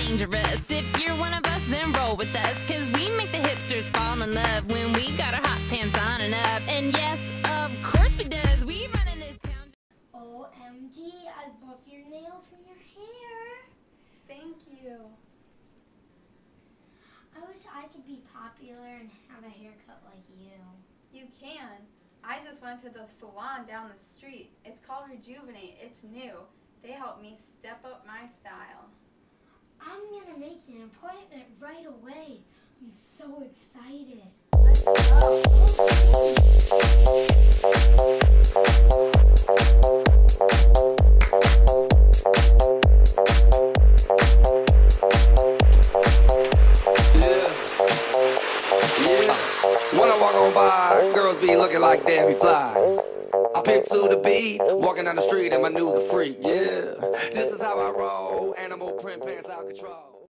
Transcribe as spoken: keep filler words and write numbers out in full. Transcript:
dangerous. If you're one of us, then roll with us, cause we make the hipsters fall in love when we got our hot pants on and up. And yes, of course we does. We run in this town. O M G, I love your nails and your hair. Thank you. I wish I could be popular and have a haircut like you. You can. I just went to the salon down the street. It's called Rejuvinate. It's new. They helped me step up my style. I'm gonna make an appointment right away. I'm so excited. Let's go. Yeah, yeah. When I walk on by, girls be looking like Debbie Fly. I pick to the beat, walking down the street and my new the freak. Yeah, this is how I roll. Animal print pants out control.